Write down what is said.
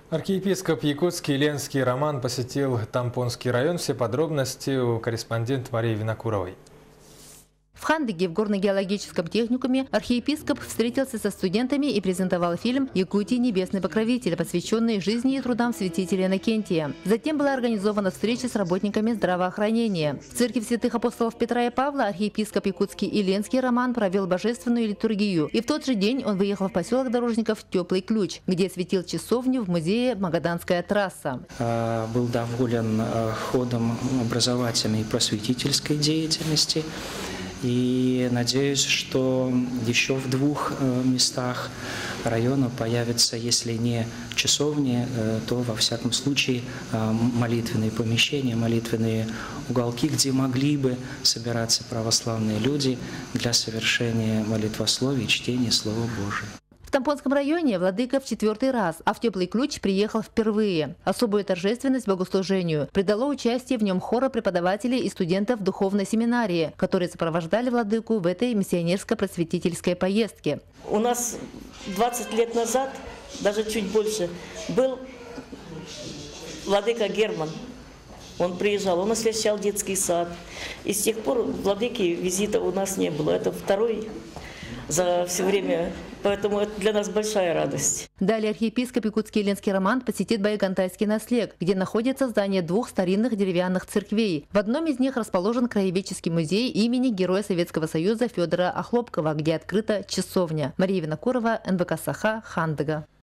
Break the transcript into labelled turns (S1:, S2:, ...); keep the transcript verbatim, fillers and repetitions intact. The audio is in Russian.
S1: Архиепископ Якутский Ленский Роман посетил Тампонский район. Все подробности у корреспондента Марии Винокуровой.
S2: В Хандыге в горно-геологическом техникуме архиепископ встретился со студентами и презентовал фильм «Якутия. Небесный покровитель», посвященный жизни и трудам святителя Иннокентия. Затем была организована встреча с работниками здравоохранения. В церкви святых апостолов Петра и Павла архиепископ Якутский и Ленский Роман провел божественную литургию. И в тот же день он выехал в поселок Дорожников Теплый Ключ, где осветил часовню в музее «Магаданская трасса».
S3: Был доволен ходом образовательной и просветительской деятельности. И надеюсь, что еще в двух местах района появятся, если не часовни, то во всяком случае молитвенные помещения, молитвенные уголки, где могли бы собираться православные люди для совершения молитвословия и чтения Слова Божия.
S2: В Тампонском районе владыка в четвертый раз, а в Теплый Ключ приехал впервые. Особую торжественность богослужению придало участие в нем хора преподавателей и студентов духовной семинарии, которые сопровождали владыку в этой миссионерско-просветительской поездке.
S4: У нас двадцать лет назад, даже чуть больше, был владыка Герман. Он приезжал, он освящал детский сад. И с тех пор владыки визита у нас не было. Это второй за все время, поэтому это для нас большая радость.
S2: Далее архиепископ Якутский Ленский Роман посетит Байгантайский наслег, где находится здание двух старинных деревянных церквей. В одном из них расположен краеведческий музей имени Героя Советского Союза Федора Охлопкова, где открыта часовня. Мария Винокурова, эн вэ ка Саха, Хандыга.